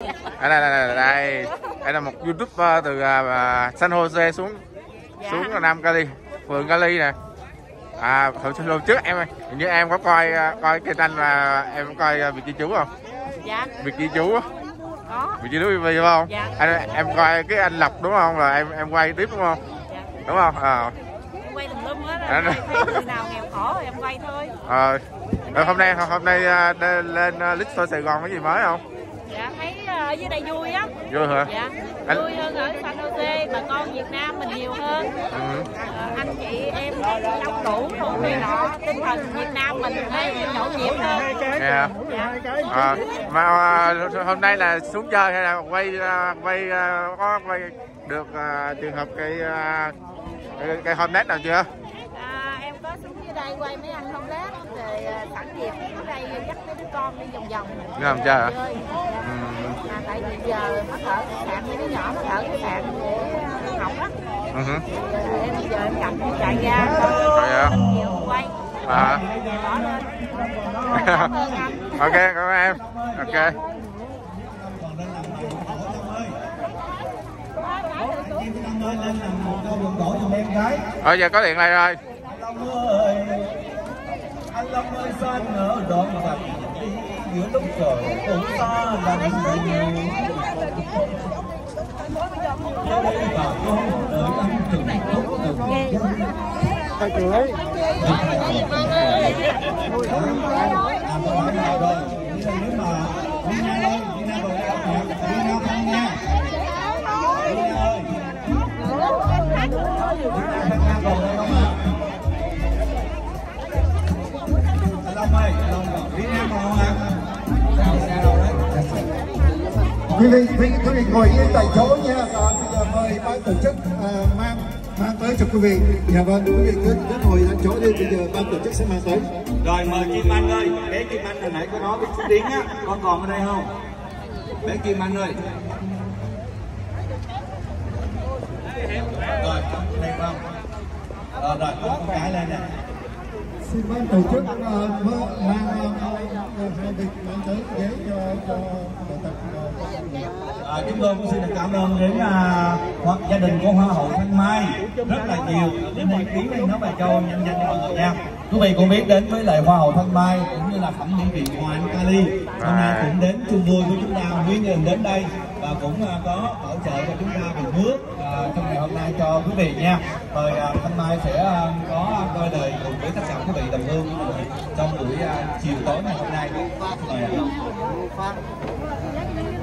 Đây là một YouTuber từ San Jose xuống Nam Cali, phường Cali nè. Hồi trước em hình như em có coi kênh anh là em coi Việt Chi Chú không? Dạ. Việt Chi Chú á. Có. Việt Chi Chú TV không? Dạ. Em coi cái anh Lộc đúng không? Là em quay tiếp đúng không? Dạ. Đúng không? Em quay tùm lum hết á. Thấy người nào nghèo khổ em quay thôi. Rồi hôm nay lên Lít Xôi Sài Gòn có gì mới không? Dạ thấy ở dưới đây vui á. Vui hả? Dạ. Vui hơn ở San Jose, bà con Việt Nam mình nhiều hơn. Anh chị em đông đủ đủ này nọ, tinh thần Việt Nam mình thấy nhộn nhịp hơn. Dạ. Mà hôm nay là xuống chơi hay là quay có quay được trường hợp cái Hornet nào chưa? Em có xuống dưới đây quay mấy anh Hornet rồi sẵn dịp xuống đây dắt mấy đứa con đi vòng vòng. Không chơi hả? Tại vì giờ mất ở khách sạn, mấy đứa nhỏ mất ở khách sạn để học á. Giờ em cầm chạy ra nhiều quay. Bỏ lên. Cảm ơn anh. Ok, cảm ơn em. Ok. Giờ có điện lại rồi. Anh Long ơi sao anh nở đón gặp giữa lúc trời cũng xa lạnh ở đây bà con đợi anh từng phút từng Tay cưới. Quý vị ngồi yên tại chỗ nha. Và bây giờ mời ban tổ chức mang tới cho quý vị. Dạ vâng, quý vị cứ ngồi tại chỗ đi. Bây giờ ban tổ chức sẽ mang tới. Rồi mời Kim Anh ơi, bé Kim Anh hồi nãy có nói biết chút tiếng á, con còn ở đây không? Bé Kim Anh ơi. Rồi, đây không? Rồi, có con cái lên nè. Xin ban tổ chức mang tới ghế cho đội tập. Chúng tôi cũng xin được cảm ơn đến gia đình của Hoa hậu Thanh Mai rất là nhiều đến đây ký lên nó bài châu nhân dân cho mọi người nha. Quý vị cũng biết đến với lại Hoa hậu Thanh Mai cũng như là Thẩm mỹ viện Hoàng Anh Cali hôm nay cũng đến chung vui với chúng ta, nguyên người đến đây và cũng có hỗ trợ cho chúng ta về nước trong ngày hôm nay cho quý vị nha. Mời Thanh Mai sẽ có đôi lời cùng với tất cả quý vị đồng hương trong buổi chiều tối ngày hôm nay. Mời.